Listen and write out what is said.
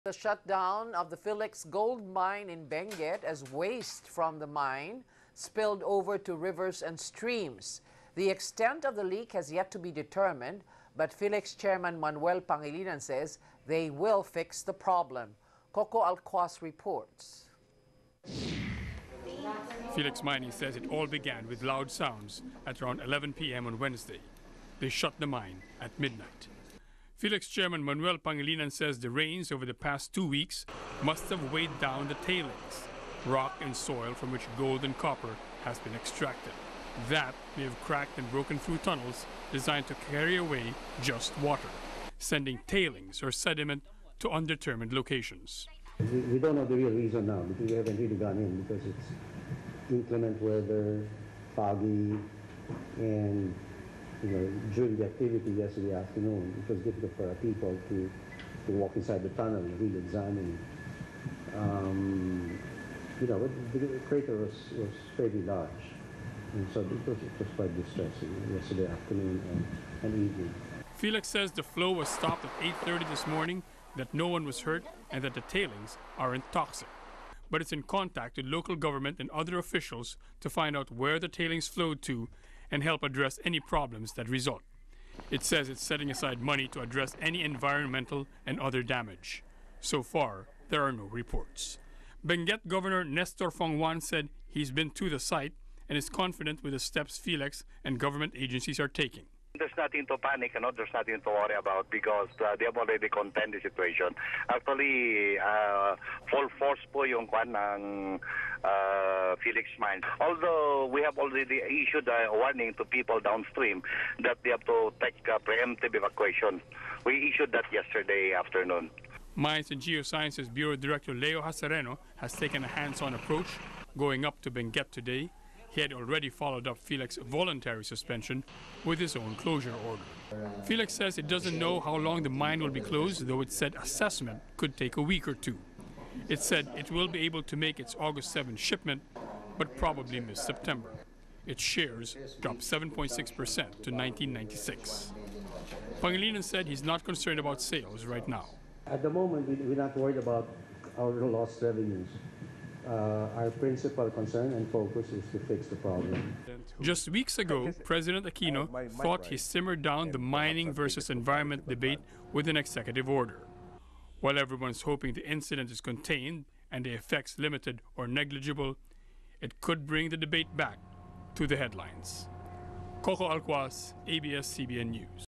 The shutdown of the Philex gold mine in Benguet as waste from the mine spilled over to rivers and streams. The extent of the leak has yet to be determined, but Philex Chairman Manuel Pangilinan says they will fix the problem. Coco Alquas reports. Philex Mining says it all began with loud sounds at around 11 p.m. on Wednesday. They shut the mine at midnight. Philex Chairman Manuel Pangilinan says the rains over the past 2 weeks must have weighed down the tailings, rock and soil from which gold and copper has been extracted. That may have cracked and broken through tunnels designed to carry away just water, sending tailings or sediment to undetermined locations. We don't know the real reason now because we haven't really gone in because it's inclement weather, foggy, and during the activity yesterday afternoon, it was difficult for our people to walk inside the tunnel and really examine it. The crater was fairly large, and so it was quite distressing yesterday afternoon and evening. Philex says the flow was stopped at 8:30 this morning, that no one was hurt, and that the tailings aren't toxic. But it's in contact with local government and other officials to find out where the tailings flowed to and help address any problems that result. It says it's setting aside money to address any environmental and other damage. So far, there are no reports. Benguet Governor Nestor Fongwan said he's been to the site and is confident with the steps Philex and government agencies are taking. There's nothing to panic, there's nothing to worry about because they have already contained the situation. Actually, full force po yung kwan ng Philex mine. Although we have already issued a warning to people downstream that they have to take preemptive evacuation. We issued that yesterday afternoon. Mines and Geosciences Bureau Director Leo Hasareno has taken a hands-on approach, going up to Benguet today. He had already followed up Philex voluntary suspension with his own closure order. Philex says it doesn't know how long the mine will be closed, though it said assessment could take a week or two. It said it will be able to make its August 7 shipment, but probably miss September. Its shares dropped 7.6% to 1996. Pangilinan said he's not concerned about sales right now. At the moment, we're not worried about our lost revenues. Our principal concern and focus is to fix the problem. Just weeks ago, President Aquino thought he simmered down the mining versus environment debate with an executive order. While everyone's hoping the incident is contained and the effects limited or negligible, it could bring the debate back to the headlines. Coco Alquas, ABS-CBN News.